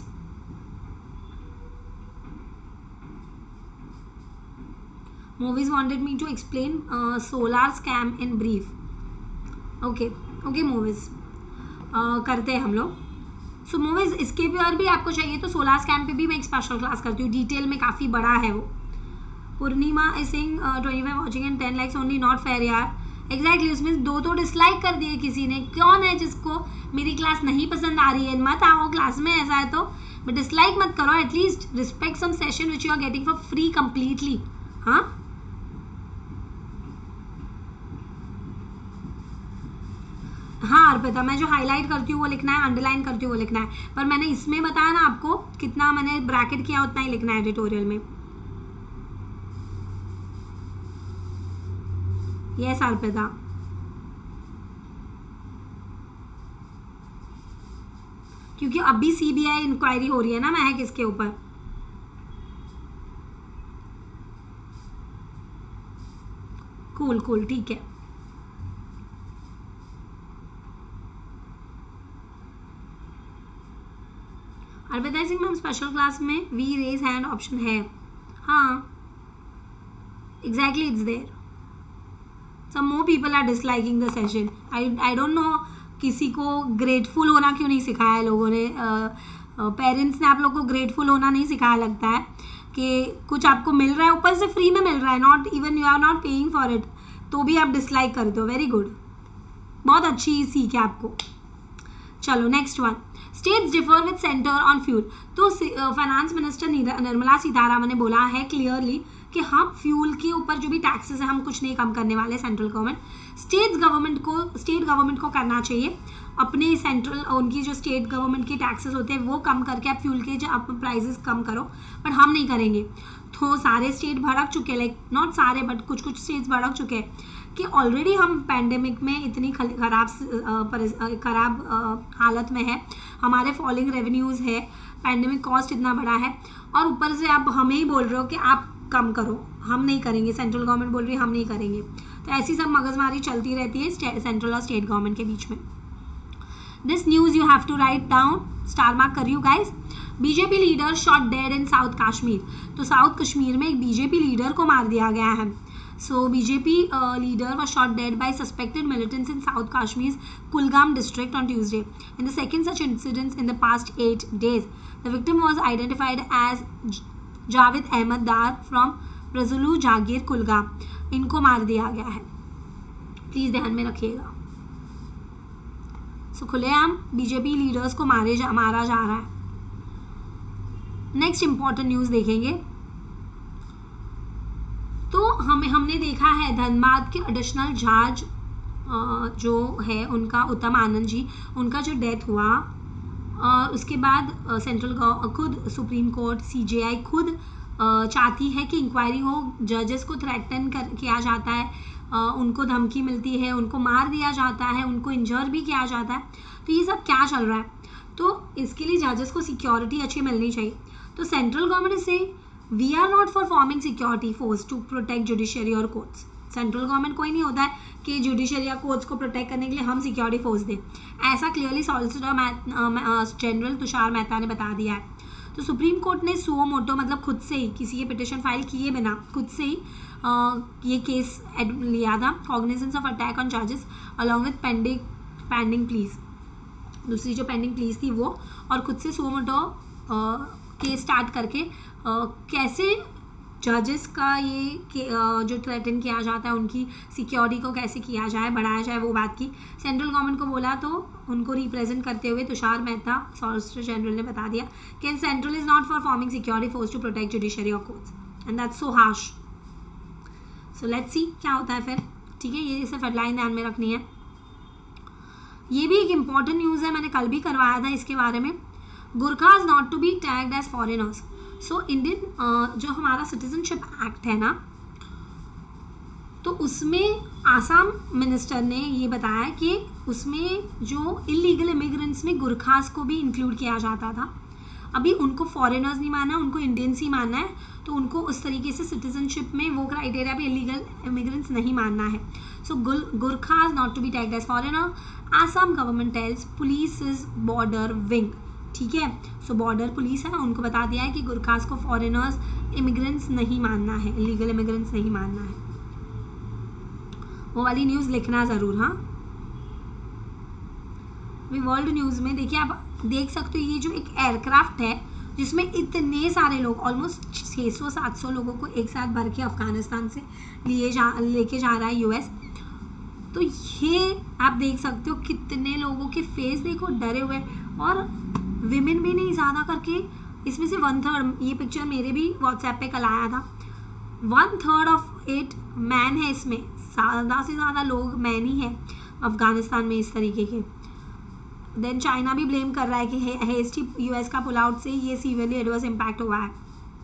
Movies wanted me to explain solar scam in brief. Okay movies करते हैं हम लोग। सो मूवीज इसके भी और भी आपको चाहिए तो सोलार स्कैम पे भी मैं एक स्पेशल क्लास करती हूँ, डिटेल में काफ़ी बड़ा है वो। Purnima is saying 25 watching and 10 likes only, not fair यार। एग्जैक्टली, उसमें 2 तो डिसलाइक कर दिए किसी ने। कौन है जिसको मेरी क्लास नहीं पसंद आ रही है? मत आओ क्लास में, ऐसा है तो डिसलाइक मत करो, at least respect some session which you are getting for free completely. हाँ हाँ अर्पिता, मैं जो हाईलाइट करती हूँ वो लिखना है, अंडरलाइन करती हूँ वो लिखना है, पर मैंने इसमें बताया ना आपको कितना मैंने ब्रैकेट किया उतना ही लिखना है एडिटोरियल में। यस अर्पिता, क्योंकि अभी सीबीआई इंक्वायरी हो रही है ना महक इसके ऊपर। कूल ठीक है। Arpita Singh ma'am special class में वी रेज हैंड ऑप्शन है, हाँ exactly it's there. Some more people are disliking the session. I don't know किसी को ग्रेटफुल होना क्यों नहीं सिखाया लोगों ने, पेरेंट्स ने आप लोग को ग्रेटफुल होना नहीं सिखाया लगता है कि कुछ आपको मिल रहा है, ऊपर से फ्री में मिल रहा है, not even you are not paying for it, तो भी आप डिसलाइक करते हो। वेरी गुड, बहुत अच्छी सीख है आपको। चलो next one, states differ with centre on fuel. तो फाइनेंस मिनिस्टर निर्मला सीतारामन ने बोला है क्लियरली कि हम फ्यूल के ऊपर जो भी टैक्सेस है हम कुछ नहीं कम करने वाले सेंट्रल गवर्नमेंट। स्टेट गवर्नमेंट को करना चाहिए अपने सेंट्रल, उनकी जो स्टेट गवर्नमेंट के टैक्सेस होते हैं वो कम करके आप फ्यूल के जो आप प्राइसेस कम करो, बट हम नहीं करेंगे। तो सारे स्टेट भड़क चुके हैं, लाइक नॉट सारे बट कुछ स्टेट्स भड़क चुके हैं कि ऑलरेडी हम पैंडेमिक में इतनी खराब हालत में है, हमारे फॉलिंग रेवेन्यूज़ है, पैंडेमिक कॉस्ट इतना बड़ा है, और ऊपर से आप हमें ही बोल रहे हो कि आप कम करो, हम नहीं करेंगे। सेंट्रल गवर्नमेंट बोल रही है हम नहीं करेंगे। तो ऐसी सब मगजमारी चलती रहती है सेंट्रल और स्टेट गवर्नमेंट के बीच में। This news you have to write down, star mark करियो guys. BJP leader shot dead in south Kashmir. तो साउथ कश्मीर में एक बीजेपी लीडर को मार दिया गया है। So BJP leader was shot dead by suspected militants in South Kashmir's Kulgam district on Tuesday, in the second such incident in the past 8 days. The victim was identified as Javed Ahmed Dar from Razulu Jagir Kulgam. इनको मार दिया गया है, please ध्यान में रखिएगा। So खुलेआम BJP leaders को मारा जा रहा है। नेक्स्ट इंपॉर्टेंट न्यूज देखेंगे तो हमने देखा है धनबाद के एडिशनल जज जो है उनका उत्तम आनंद जी, उनका जो डेथ हुआ, उसके बाद सेंट्रल खुद सुप्रीम कोर्ट सीजेआई खुद चाहती है कि इंक्वायरी हो, जजेस को थ्रेटन किया जाता है, उनको धमकी मिलती है, उनको मार दिया जाता है, उनको इंजर भी किया जाता है। तो ये सब क्या चल रहा है? तो इसके लिए जजेस को सिक्योरिटी अच्छी मिलनी चाहिए। तो सेंट्रल गवर्नमेंट से we are not for forming security force to protect judiciary और कोर्ट्स। सेंट्रल गवर्नमेंट कोई नहीं होता है कि जुडिशरी या कोर्ट्स को प्रोटेक्ट करने के लिए हम सिक्योरिटी फोर्स दें, ऐसा clearly solicitor general Tushar Mehta ने बता दिया है। तो सुप्रीम कोर्ट ने सुओ मोटो मतलब खुद से ही किसी के पिटिशन फाइल किए बिना खुद से ही ये केस लिया था, cognizance of attack on charges along with pending pleas, दूसरी जो पेंडिंग प्लीज थी वो, और खुद से सुओ मोटो केस स्टार्ट करके कैसे जजेस का ये जो थ्रेटन किया जाता है उनकी सिक्योरिटी को कैसे किया जाए, बढ़ाया जाए, वो बात की। सेंट्रल गवर्नमेंट को बोला तो उनको रिप्रेजेंट करते हुए तुषार मेहता सॉलिसिटर जनरल ने बता दिया कि central is not for forming security force to protect judiciary और courts and that's so harsh. So let's see क्या होता है फिर, ठीक है। ये सिर्फ हेडलाइन ध्यान में रखनी है। ये भी एक इम्पॉर्टेंट न्यूज़ है, मैंने कल भी करवाया था इसके बारे में। Gorkhas not to be tagged as foreigners. So Indian जो हमारा सिटीजनशिप एक्ट है ना, तो उसमें आसाम मिनिस्टर ने ये बताया कि उसमें जो इलीगल इमिग्रेंट्स में गुरखास को भी इंक्लूड किया जाता था। अभी उनको फॉरेनर्स नहीं मानना है, उनको इंडियंस ही मानना है, तो उनको उस तरीके से सिटीजनशिप में वो क्राइटेरिया भी इलीगल इमिग्रेंट्स नहीं मानना है। So Gorkhas not to be tagged as foreigner. Assam government tells police is border wing, ठीक है। सो बॉर्डर पुलिस है, उनको बता दिया है कि गुरखास को फॉरेनर्स इमिग्रेंट्स नहीं मानना है, इलीगल इमिग्रेंट्स नहीं मानना है। वो वाली न्यूज़ लिखना ज़रूर। हाँ, वर्ल्ड न्यूज़ में देखिए, आप देख सकते हो ये जो एक एयरक्राफ्ट है जिसमें इतने सारे लोग, ऑलमोस्ट 600-700 लोगों को एक साथ भर के अफगानिस्तान से लेके जा रहा है यूएस। तो ये आप देख सकते हो कितने लोगों के फेस देखो डरे हुए, और विमेन भी नहीं, ज़्यादा करके इसमें से 1/3, ये पिक्चर मेरे भी व्हाट्सएप पे कल आया था, 1/3 ऑफ इट मैन है। इसमें ज़्यादा से ज़्यादा लोग मैन ही है अफगानिस्तान में इस तरीके के। देन चाइना भी ब्लेम कर रहा है कि हेस्टी यूएस का पुल आउट से ये सीवियरली एडवर्स इम्पैक्ट हुआ है।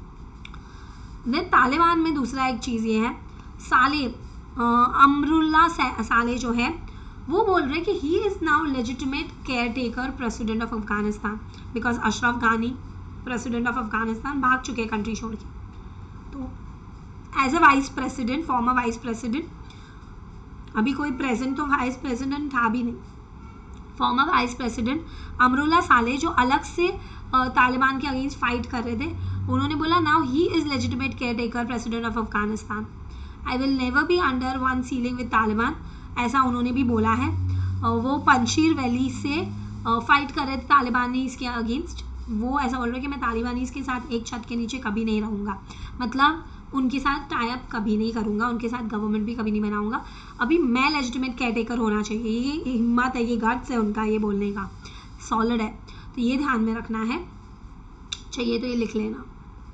देन तालिबान में दूसरा एक चीज़ ये है, साले अमरुल्ला साले जो है वो बोल रहे हैं कि he is now legitimate care taker president of Afghanistan, because Ashraf Ghani president of Afghanistan भाग चुके हैं कंट्री छोड़ के। तो as a vice president, former vice president, अभी कोई प्रेजेंट तो वाइस प्रेसिडेंट था भी नहीं, फॉर्मर वाइस प्रेसिडेंट अमरुल्ला साले जो अलग से तालिबान के अगेंस्ट फाइट कर रहे थे, उन्होंने बोला now he is legitimate care taker president of Afghanistan, I will never be under one ceiling with Taliban, ऐसा उन्होंने भी बोला है। वो पंशीर वैली से फाइट कर रहे थे तालिबानीज़ के अगेंस्ट, वो ऐसा बोल रहे हैं कि मैं तालिबानीज़ के साथ एक छत के नीचे कभी नहीं रहूँगा, मतलब उनके साथ टाई अप कभी नहीं करूँगा, उनके साथ गवर्नमेंट भी कभी नहीं बनाऊँगा, अभी मैं लेजिटिमेट केयर टेकर होना चाहिए। ये हिम्मत है, ये गट्स है उनका ये बोलने का, सॉलिड है, तो ये ध्यान में रखना है, चाहिए तो ये लिख लेना।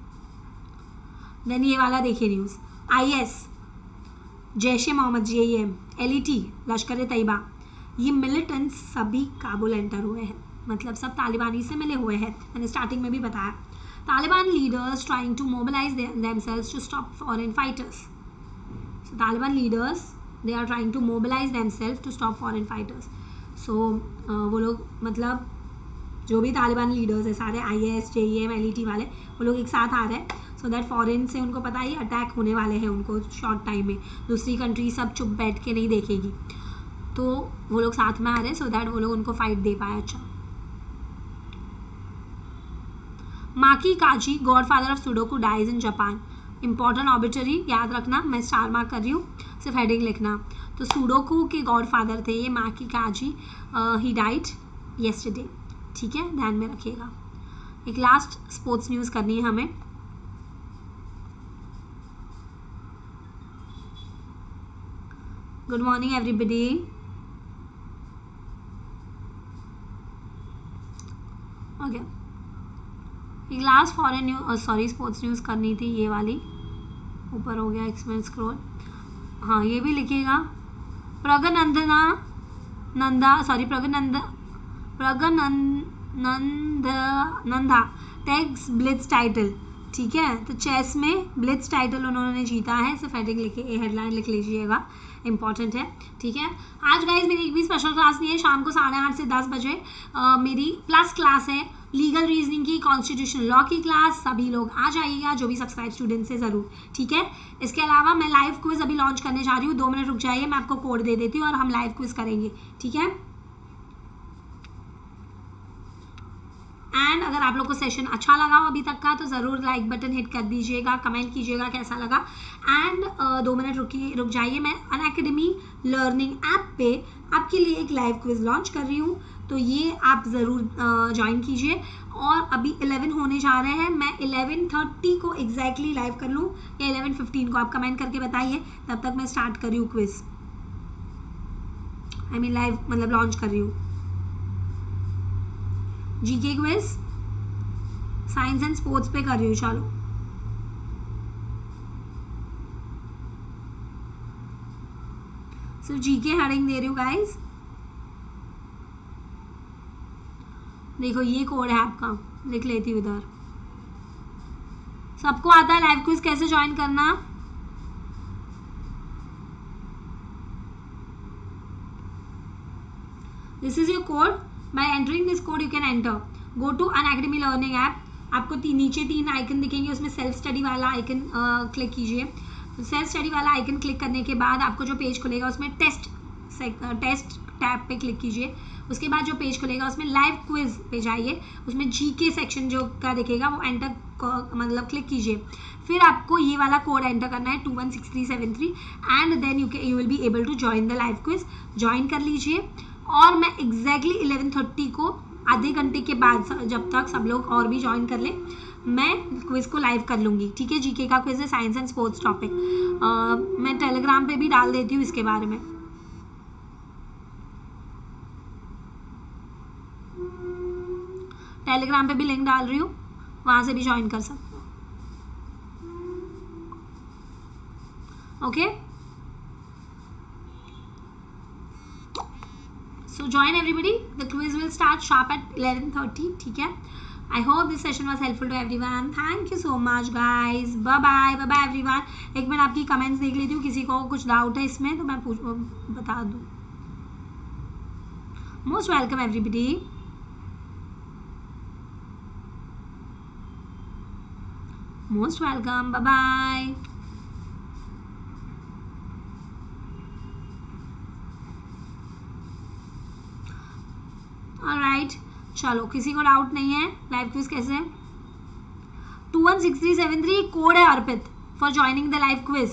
देन ये वाला देखिए news, IS, Jaish e Mohammed, JEM, LET, लश्कर तैयबा, ये मिलिटेंट्स सभी काबुल एंटर हुए हैं, मतलब सब तालिबानी से मिले हुए हैं, मैंने स्टार्टिंग में भी बताया। Taliban leaders trying to mobilize themselves to stop foreign fighters. So Taliban leaders, they are trying to mobilize themselves to stop foreign fighters. So वो लोग, मतलब जो भी तालिबान लीडर्स है सारे IS, JEM, LET वाले, वो लोग एक साथ आ रहे हैं, सो दैट फॉरेन से उनको पता ही अटैक होने वाले हैं उनको शॉर्ट टाइम में, दूसरी कंट्री सब चुप बैठ के नहीं देखेगी, तो वो लोग साथ में आ रहे हैं सो दैट वो लोग उनको फाइट दे पाए। अच्छा, Maki Kaji, godfather of sudoku, dies in Japan, important obituary याद रखना, मैं स्टार मार्क कर रही हूँ, सिर्फ हेडिंग लिखना। तो सुडोकू के गॉडफादर थे ये माकी काजी, ही डाइड येस्टरडे, ठीक है, ध्यान में रखिएगा। एक लास्ट स्पोर्ट्स न्यूज़ करनी है हमें। Good morning everybody. ओके, एक last foreign news, sorry sports news करनी थी, ये वाली ऊपर हो गया, एक्समें स्क्रॉल, हाँ ये भी लिखिएगा। प्रगनंदा टेक्स ब्लिट्ज टाइटल, ठीक है, तो चेस में ब्लिट्ज टाइटल उन्होंने जीता है, सिर्फ हेडिंग लिखे, हेडलाइन लिख लीजिएगा, इंपॉर्टेंट है, ठीक है। आज गाइज मेरी एक भी स्पेशल क्लास नहीं है, शाम को 8:30 से 10 बजे मेरी प्लस क्लास है लीगल रीजनिंग की, कॉन्स्टिट्यूशन लॉ की क्लास, सभी लोग आ जाइएगा जो भी सब्सक्राइब स्टूडेंट्स है ज़रूर, ठीक है। इसके अलावा मैं लाइव क्विज अभी लॉन्च करने जा रही हूँ, 2 मिनट रुक जाइए, मैं आपको कोड दे देती हूँ और हम लाइव क्विज करेंगे, ठीक है। एंड अगर आप लोग को सेशन अच्छा लगा हो अभी तक का तो ज़रूर लाइक बटन हिट कर दीजिएगा, कमेंट कीजिएगा कैसा लगा, एंड 2 मिनट रुक जाइए, मैं अनअकैडमी लर्निंग ऐप पे आपके लिए एक लाइव क्विज लॉन्च कर रही हूँ, तो ये आप ज़रूर ज्वाइन कीजिए। और अभी 11 होने जा रहे हैं, मैं 11:30 को एग्जैक्टली लाइव कर लूँ या 11:15 को, आप कमेंट करके बताइए, तब तक मैं स्टार्ट कर रही हूँ क्विज, आई मीन लाइव मतलब लॉन्च कर रही हूँ। GK quiz science and sports पे कर रही हूँ, चलो सिर्फ जीके हेडिंग दे रही हूँ गाइस, देखो ये कोड है आपका, लिख लेती हूँ इधर, सबको आता है लाइव क्विज कैसे ज्वाइन करना? This is your code. By entering this code you can enter. Go to Unacademy learning app. आपको नीचे 3 आइकन दिखेंगे, उसमें सेल्फ स्टडी वाला आइकन क्लिक कीजिए. सेल्फ स्टडी वाला आइकन क्लिक करने के बाद आपको जो पेज खुलेगा उसमें टेस्ट टैब पे क्लिक कीजिए. उसके बाद जो पेज खुलेगा उसमें लाइव क्विज पे जाइए. उसमें जीके सेक्शन जो का दिखेगा वो एंटर मतलब क्लिक कीजिए. फिर आपको ये वाला कोड एंटर करना है 216373 and then you will be able to join the live quiz. Join कर लीजिए. और मैं एग्जैक्टली 11:30 को आधे घंटे के बाद, जब तक सब लोग और भी ज्वाइन कर ले, मैं क्विज को लाइव कर लूँगी. ठीक है, जीके का क्विज है, साइंस एंड स्पोर्ट्स टॉपिक. मैं टेलीग्राम पे भी डाल देती हूँ इसके बारे में. टेलीग्राम पे भी लिंक डाल रही हूँ, वहाँ से भी ज्वाइन कर सकते हो. Okay, so join everybody. The quiz will start sharp at 11:30. ठीक है. I hope this session was helpful to everyone. Thank you so much guys. Bye bye everyone. एक मिनट आपकी कमेंट्स देख लेती हूँ, किसी को कुछ डाउट है इसमें तो मैं बता दूँ. Most welcome everybody. Most welcome. Bye bye. Alright, चलो किसी को डाउट नहीं है लाइव क्विज कैसे है? 216373 कोड है Arpit for joining the live quiz.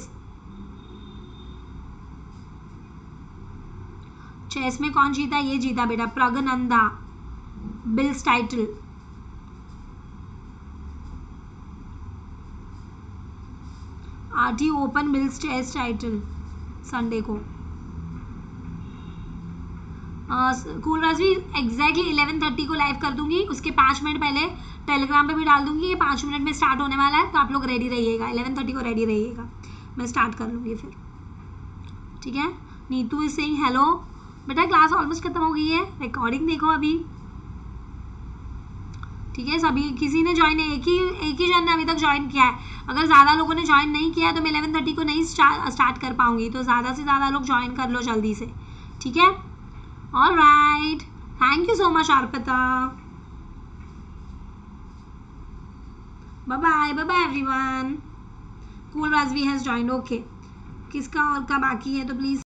Chess में कौन जीता? ये जीता बेटा Praggnanandhaa. Bills title. RT open bills chess title Sunday को. कूल राजवी एग्जैक्टली 11:30 को लाइव कर दूंगी. उसके 5 मिनट पहले टेलीग्राम पे भी डाल दूंगी. ये 5 मिनट में स्टार्ट होने वाला है, तो आप लोग रेडी रहिएगा. 11:30 को रेडी रहिएगा, मैं स्टार्ट कर लूँगी फिर. ठीक है. Neetu is saying hello. बेटा क्लास ऑलमोस्ट खत्म हो गई है, रिकॉर्डिंग देखो अभी. ठीक है, सभी किसी ने ज्वाइन है? एक ही जन ने अभी तक ज्वाइन किया है. अगर ज़्यादा लोगों ने ज्वाइन नहीं किया तो मैं 11:30 को नहीं स्टार्ट कर पाऊंगी, तो ज़्यादा से ज़्यादा लोग ज्वाइन कर लो जल्दी से. ठीक है. All right. Thank you so much, Arpita. Bye bye everyone. Cool Razvi has joined. Okay. किसका और का बाकी है तो प्लीज